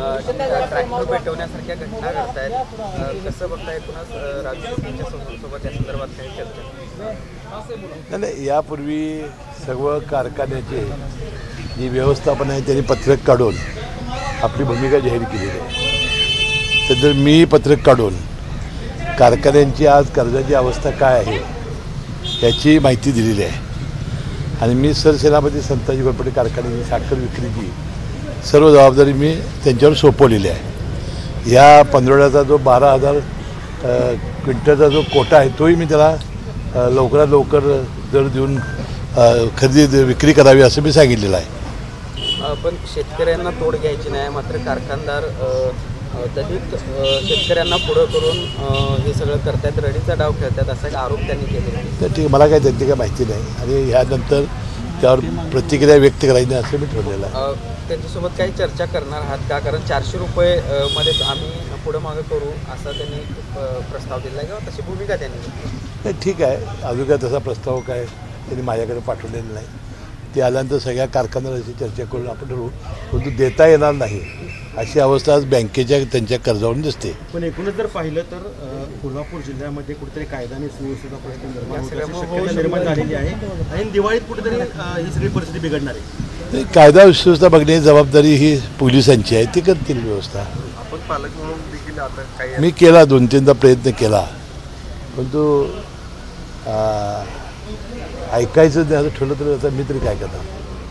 Tractor पेटवण्यासारख्या घटना घडत आहेत, कसं बघताय? कुणाच राजकीयांच्या सोबत या संदर्भात काही चर्चा? नाही, यापूर्वी सर्व कारखान्याचे जी व्यवस्थापन आहे त्यांनी पत्रक काढून आपली भूमिका जाहीर केलेली आहे. तर मी पत्रक काढून कारखान्यांची आज कर्जाची अवस्था काय आहे याची माहिती दिलेली आहे. आणि मी सरसेनापती संताजी घोरपडे कारखान्याची साखर विक्रीची सर्व जबाबदारी मी त्यांच्यावर सोपवलेली आहे. या पंधरवड्याचा जो 12,000 क्विंटलचा जो कोटा आहे तोही मी त्याला लवकरात लवकर दर देऊन खरेदी विक्री करावी असं मी सांगितलेलं आहे. पण शेतकऱ्यांना तोड घ्यायची नाही, मात्र कारखानदार दलित शेतकऱ्यांना पुढं करून हे सगळं करतात, रडीचा डाव खेळतात असा एक आरोप त्यांनी केलेला आहे. तर ठीक, मला काय त्यांची काय माहिती नाही आणि ह्यानंतर त्यावर प्रतिक्रिया व्यक्त करायची नाही असं मी ठरवलेलं आहे. त्यांच्यासोबत काही चर्चा करणार आहात का? कारण 400 रुपये मध्ये आम्ही पुढं मागं करू असा त्यांनी प्रस्ताव दिला आहे किंवा तशी भूमिका त्यांनी घेतली. नाही, ठीक आहे, अजून काय तसा प्रस्ताव काय त्यांनी माझ्याकडे पाठवलेला नाही. ते आल्यानंतर सगळ्या कारखान्याची चर्चा करून आपण ठरवू, परंतु देता येणार नाही अशी अवस्था आज बँकेच्या त्यांच्या कर्जावरून दिसते. पण एकूणच जर पाहिलं तर कोल्हापूर जिल्ह्यामध्ये कुठेतरी कायदा आणि सुव्यवस्थेचा प्रश्न निर्माण झालेली आहे आणि दिवाळीत कुठेतरी ही सगळी परिस्थिती बिघडणार आहे. कायदा सुव्यवस्था बघण्याची जबाबदारी ही पोलिसांची आहे, ती करतील व्यवस्था. आपण पालक म्हणून देखील आता काही मी केला 2-3दा प्रयत्न केला, परंतु ऐकायचं नाही असं ठरलं तर आता मी तरी काय करणार.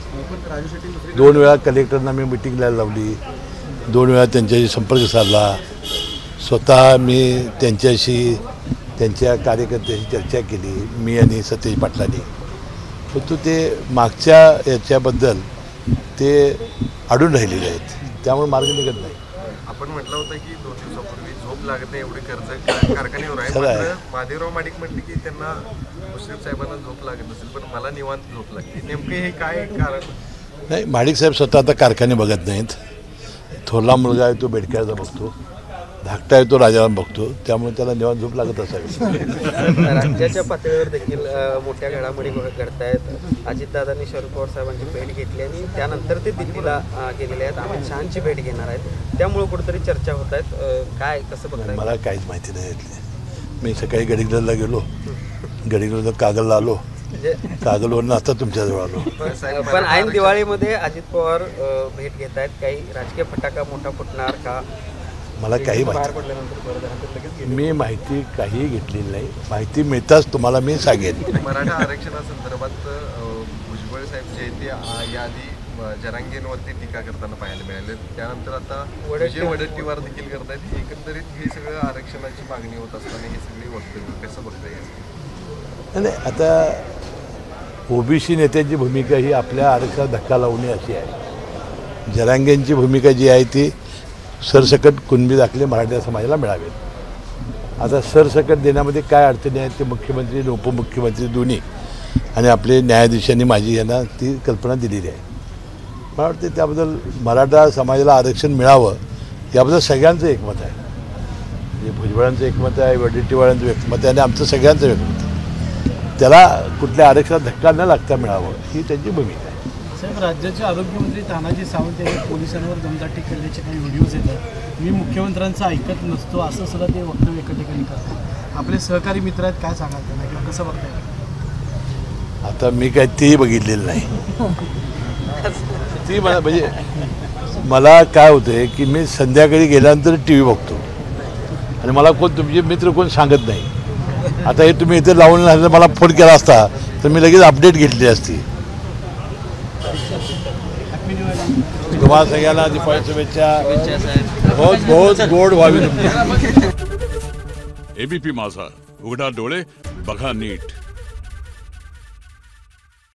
2 वेळा कलेक्टरना मी मिटिंगला लावली, 2 वेळा त्यांच्याशी संपर्क साधला, स्वतः मी त्यांच्याशी त्यांच्या कार्यकर्त्याशी चर्चा केली, मी आणि सतेज पाटलांनी. परंतु ते मागच्या याच्याबद्दल ते अडून राहिलेले आहेत, त्यामुळे मार्ग निघत नाही. आपण म्हटलं होतं की 2 दिवसापूर्वी झोप लागत नाही एवढे कर्ज कारखान्यावर आहे. महादेवराव माडिक म्हणले की त्यांना मुश्रीफ साहेबांना झोप लागत नसेल पण मला निवांत झोप लागते. नेमके हे काय कारण? नाही, माडिक साहेब स्वतः आता कारखाने बघत नाहीत. थोरला मुलगा आहे तो बेडक्याचा बघतो, धाकटा आहे तो राजाला बघतो, त्यामुळे त्याला निवांत झोप लागत असावी. राज्याच्या पातळीवर देखील मोठ्या घडामोडी घडत आहेत. अजितदादांनी शरद पवार साहेबांची भेट घेतली आणि त्यानंतर ते दिल्लीला गेलेले आहेत, अमित शहांची भेट घेणार आहेत, त्यामुळे कुठेतरी चर्चा होत आहेत. काय कसं बघताय? मला काहीच माहिती नाही यातली. मी सकाळी गडिंग्लजला गेलो, गडिंग्लजला कागलला आलो, कागलवरून आता तुमच्याजवळ आलो. पण ऐन दिवाळीमध्ये अजित पवार भेट घेत आहेत, काही राजकीय फटाका मोठा फुटणार का? मला काही माहिती, मी माहिती काही घेतलेली नाही. माहिती मिळताच तुम्हाला मी सांगेन. मराठा आरक्षणासंदर्भात भुजबळ साहेब जे ते याआधी जरांगेंवरती टीका करताना पाहायला मिळाले, त्यानंतर आता वडट्टीवार देखील करतायत. एकंदरीत हे सगळं आरक्षणाची मागणी होत असताना हे सगळी वक्तव्य कसं बघता येईल? नाही, आता ओबीसी नेत्यांची भूमिका ही आपल्या आरक्षणात धक्का लावणे अशी आहे. जरांगेंची भूमिका जी आहे ती सरसकट कुणबी दाखले मराठा समाजाला मिळावेत. आता सरसकट देण्यामध्ये काय अडचणी आहेत ते मुख्यमंत्री आणि उपमुख्यमंत्री दोन्ही आणि आपले न्यायाधीशांनी माझी यांना ती कल्पना दिलेली आहे. मला वाटते त्याबद्दल मराठा समाजाला आरक्षण मिळावं याबद्दल सगळ्यांचं एकमत आहे. म्हणजे भुजबळांचं एकमत आहे, वडट्टीवारांचं एकमत आहे आणि आमचं सगळ्यांचं एकमत आहे. त्याला कुठल्या आरक्षणात धक्का न लागता मिळावं ही त्यांची भूमिका आहे. साहेब, राज्याचे आरोग्यमंत्री तानाजी सावंत यांनी पोलिसांवर दमदाटी केल्याचे काही व्हिडिओज येतात. मी मुख्यमंत्र्यांचं ऐकत नसतो असं सुद्धा ते वक्तव्य एका ठिकाणी करतात. आपले सहकारी मित्र आहेत, काय सांगाल त्यांना किंवा कसं बघताय? आता मी काय तेही बघितलेलं नाही. ती मला म्हणजे मला काय होतं की मी संध्याकाळी गेल्यानंतर टी व्ही बघतो आणि मला कोण तुमचे मित्र कोण सांगत नाही. आता हे तुम्ही इथे लावून राहिलं, मला फोन केला असता तर मी लगेच अपडेट घेतली असती. तुम्हाला सगळ्यांना दिवाळी शुभेच्छा. बहुत गोड व्हावी. एबीपी माझा, उघडा डोळे बघा नीट.